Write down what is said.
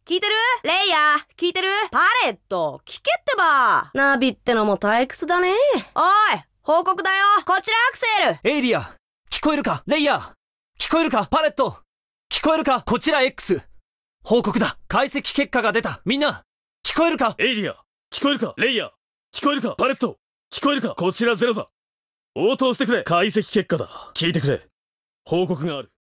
聞いてる？レイヤー、聞いてる？パレット、聞けってば。ナビってのも退屈だね。おい、報告だよ。こちらアクセル。 エイリア、聞こえるか？レイヤー、聞こえるか？パレット、聞こえるか？こちら X。報告だ。解析結果が出た。みんな、聞こえるか？ エイリア、聞こえるか？レイヤー、聞こえるか？パレット、聞こえるか？こちらゼロだ。応答してくれ。解析結果だ。聞いてくれ。報告がある。